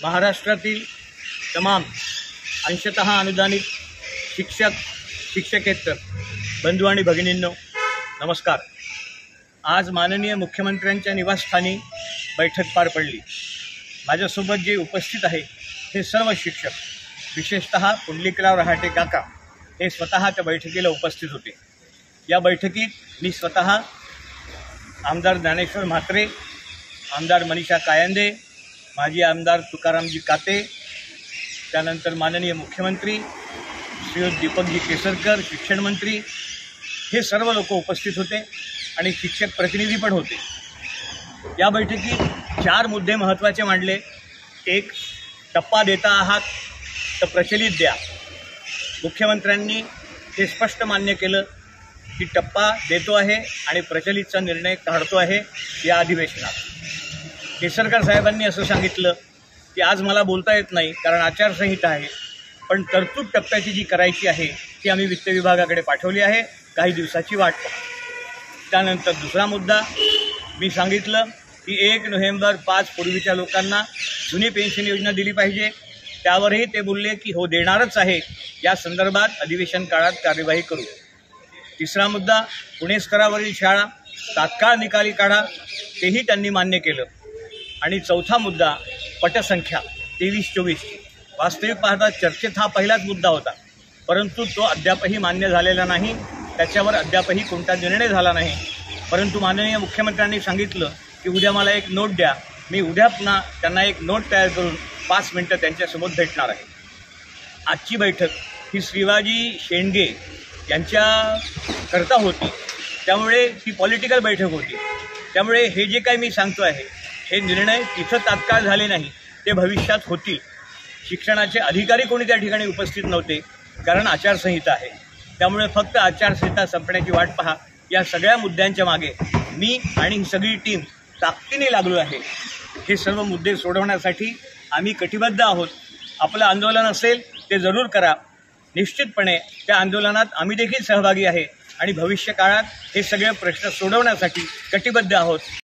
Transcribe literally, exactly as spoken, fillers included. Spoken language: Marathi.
महाराष्ट्रातील तमाम अंशतः अनुदानित शिक्षक शिक्षकेतर बंधू आणि भगिनींनो नमस्कार। आज माननीय मुख्यमंत्र्यांच्या निवासस्थानी बैठक पार पडली। माझ्यासोबत जे उपस्थित आहे हे सर्व शिक्षक, विशेषतः पुंडलिकराव रहाटे काका हे स्वतः त्या बैठकीला उपस्थित होते। या बैठकीत मी स्वतः आमदार ज्ञानेश्वर म्हात्रे, आमदार मनीषा कायंदे, माजी आमदार तुकारामजी काते, त्यानंतर माननीय मुख्यमंत्री श्रीयुत दीपकजी केसरकर, शिक्षण मंत्री, हे सर्व लोक उपस्थित होते आणि शिक्षक प्रतिनिधी पण होते। या बैठकीत चार मुद्दे महत्त्वाचे मांडले। एक, टप्पा देता आहात तर प्रचलित द्या। मुख्यमंत्र्यांनी हे स्पष्ट मान्य केलं की टप्पा देतो आहे आणि प्रचलितचा निर्णय काढतो आहे या अधिवेशनात। केसरकर साहेबांनी असं सांगितलं की आज मला बोलता येत नाही कारण आचारसंहिता आहे, पण तरतूद टप्प्याची जी करायची आहे ती आम्ही वित्त विभागाकडे पाठवली आहे, काही दिवसाची वाट पहा। त्यानंतर दुसरा मुद्दा मी सांगितलं की एक नोव्हेंबर पाच पूर्वीच्या लोकांना जुनी पेन्शन योजना दिली पाहिजे। त्यावरही ते बोलले की हो देणारच आहे, या संदर्भात अधिवेशन काळात कार्यवाही करू। तिसरा मुद्दा, पुणे स्तरावरील शाळा तात्काळ निकाली काढा, तेही त्यांनी मान्य केलं। आणि चौथा मुद्दा, पटसंख्या तेवीस चोवीसची। वास्तविक पाहता चर्चेत हा पहिलाच मुद्दा होता, परंतु तो अद्यापही मान्य झालेला नाही, त्याच्यावर अद्यापही कोणता निर्णय झाला नाही। परंतु माननीय मुख्यमंत्र्यांनी सांगितलं की उद्या मला एक नोट द्या, मी उद्या पुन्हा त्यांना एक नोट तयार करून पाच मिनटं त्यांच्यासमोर भेटणार आहे। आजची बैठक ही श्रीवाजी शेंडगे यांच्याकरता होती, त्यामुळे ही पॉलिटिकल बैठक होती। त्यामुळे हे जे काही मी सांगतो आहे हे निर्णय तिथं तात्काळ झाले नाही, ते भविष्यात होतील। शिक्षणाचे अधिकारी कोणी त्या ठिकाणी उपस्थित नव्हते कारण आचारसंहिता आहे, त्यामुळे फक्त आचारसंहिता संपण्याची वाट पहा। या सगळ्या मुद्द्यांच्या मागे मी आणि ही सगळी टीम ताकदीने लागलो आहे। हे सर्व मुद्दे सोडवण्यासाठी आम्ही कटिबद्ध आहोत। आपलं आंदोलन असेल ते जरूर करा, निश्चितपणे त्या आंदोलनात आम्ही देखील सहभागी आहे आणि भविष्य काळात हे सगळे प्रश्न सोडवण्यासाठी कटिबद्ध आहोत।